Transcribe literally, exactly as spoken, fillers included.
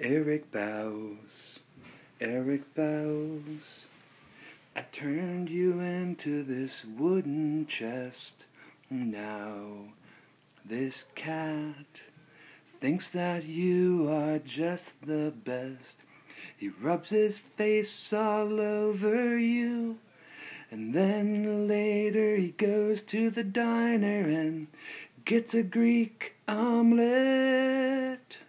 Eric bows, Eric bows. I turned you into this wooden chest. Now this cat thinks that you are just the best. He rubs his face all over you, and then later he goes to the diner and gets a Greek omelet.